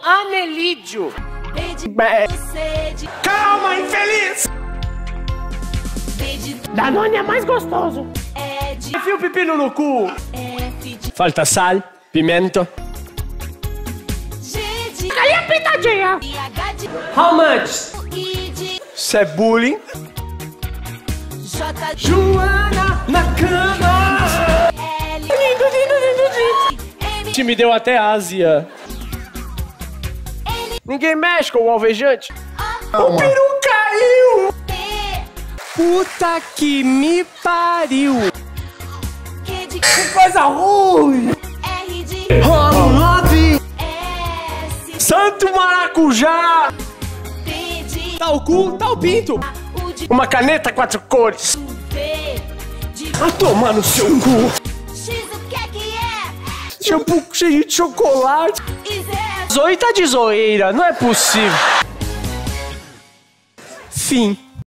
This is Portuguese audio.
Anelídeo. Calma, infeliz! Danone é mais gostoso. Enfia o pepino no cu. Falta sal, pimenta. Aí a pitadinha. How much? Isso é bullying. Joana na cama. Te me deu até Ásia. Ninguém mexe com o alvejante. O peru caiu. Puta que me pariu. Que coisa ruim. Love. Santo Maracujá. Tá o cu, tá o pinto. Uma caneta 4 cores. A tomar no seu cu. Shampoo cheio de chocolate. Zoe tá de zoeira, não é possível. Fim.